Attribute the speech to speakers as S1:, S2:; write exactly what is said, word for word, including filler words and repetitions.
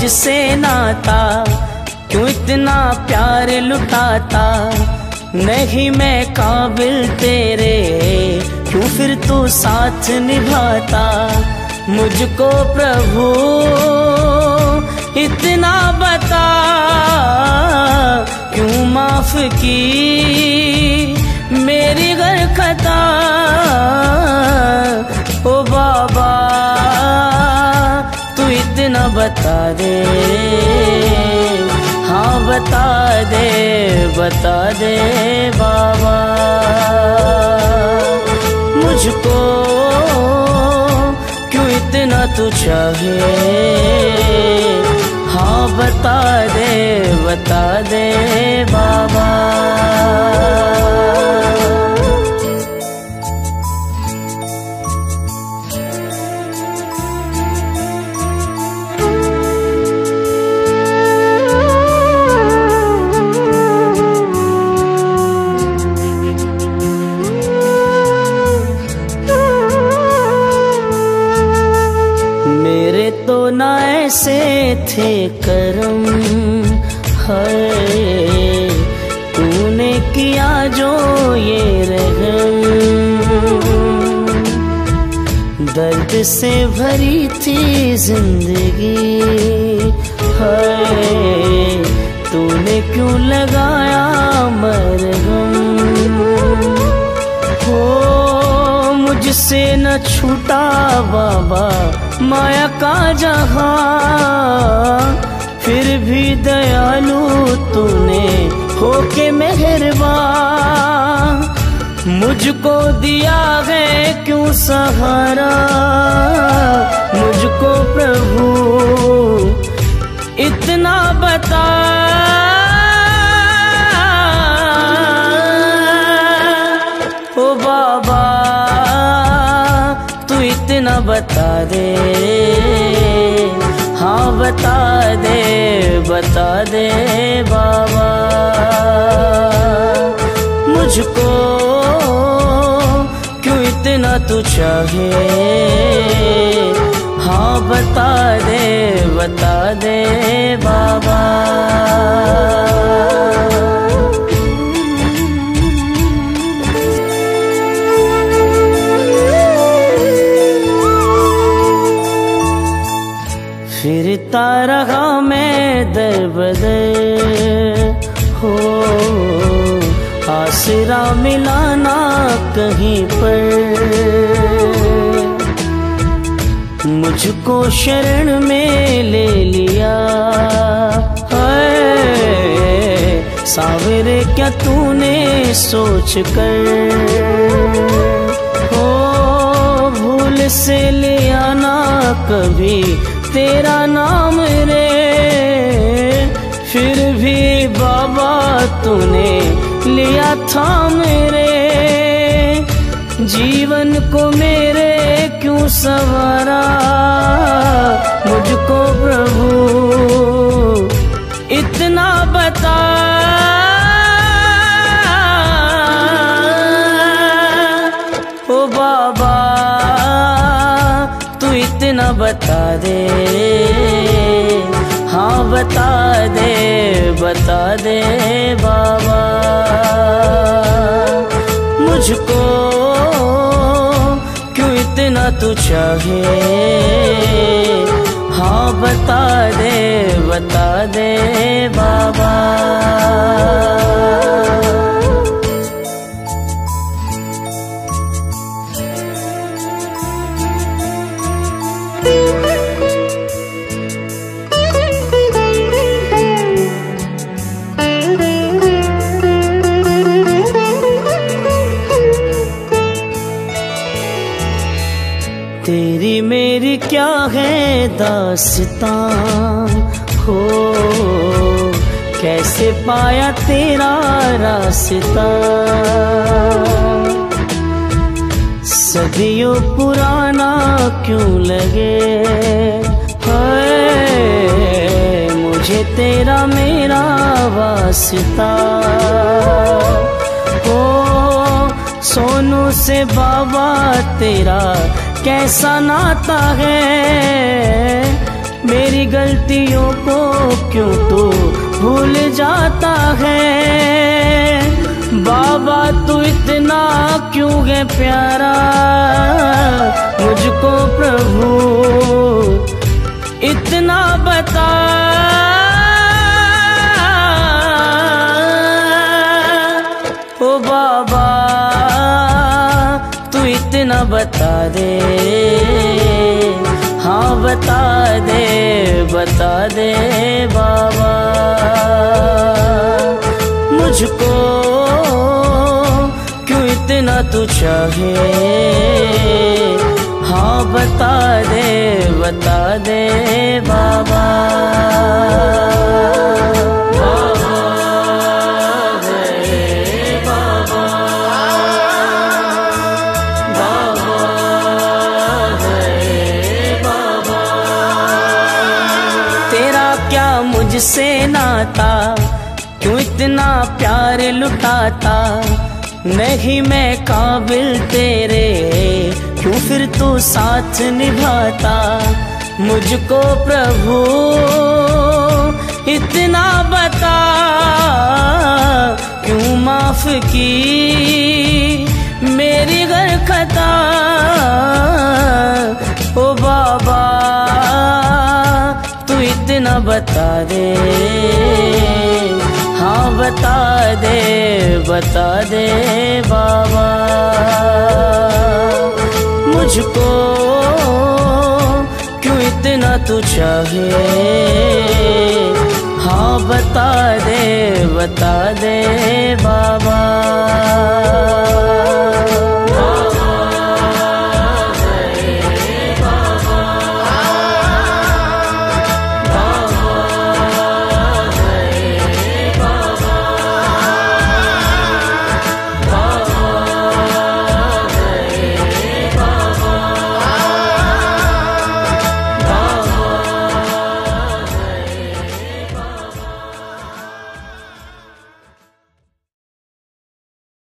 S1: मुझसे नाता, क्यों इतना प्यार लुटाता। नहीं मैं काबिल तेरे, क्यों फिर तू साथ निभाता। मुझको प्रभु इतना बता, क्यों माफ की मेरी गरखता। ओ बाबा तू इतना बता दे, हाँ बता दे बता दे बाबा। मुझको क्यों इतना तू चाहे, हाँ बता दे बता दे बाबा। तो ना ऐसे थे करम है, तूने किया जो ये रहम। दर्द से भरी थी जिंदगी है, तूने क्यों लगाया मरहम। हो मुझसे न छूटा बाबा माया का जहां, फिर भी दयालु तूने होके मेहरबान। मुझको दिया है क्यों सहारा, मुझको प्रभु इतना बता। ओ बाबा तू इतना बता दे, हाँ बता दे बता दे बाबा। मुझको क्यों इतना तू चाहे, हाँ बता दे बता दे बाबा। फिरता रहा मैं दर बदर हो, आसरा मिलाना कहीं पर। मुझको शरण में ले लिया है, सावरे क्या तूने सोच कर। हो भूल से लिया ना कभी तेरा नाम रे, फिर भी बाबा तूने लिया था मेरे। जीवन को मेरे क्यों संवारा, मुझको प्रभु इतना बता। ओ बाबा तू इतना बता दे, हाँ बता दे बता दे बाबा। मुझको क्यों इतना तू चाहे, हाँ बता दे बता दे बाबा। तेरी मेरी क्या है दास्तां हो, कैसे पाया तेरा रास्ता। सदियों पुराना क्यों लगे है, मुझे तेरा मेरा वास्ता। ओ सोनू से बाबा तेरा कैसा नाता है, मेरी गलतियों को क्यों तू भूल जाता है। बाबा तू इतना क्यों है प्यारा मुझको प्रभु इतना बता। ओ बाबा तू इतना बता दे, हाँ बता दे बता दे बाबा मुझको क्यों इतना तू चाहे। हाँ बता दे बता दे बाबा। मुझसे नाता क्यों इतना प्यार लुटाता, नहीं मैं काबिल तेरे क्यों फिर तू साथ निभाता। मुझको प्रभु इतना बता क्यों माफ की मेरी हर खता। ओ बाबा तू इतना बता दे, हाँ बता दे बता दे बाबा मुझको क्यों इतना तू चाहे। हाँ बता दे बता दे बाबा।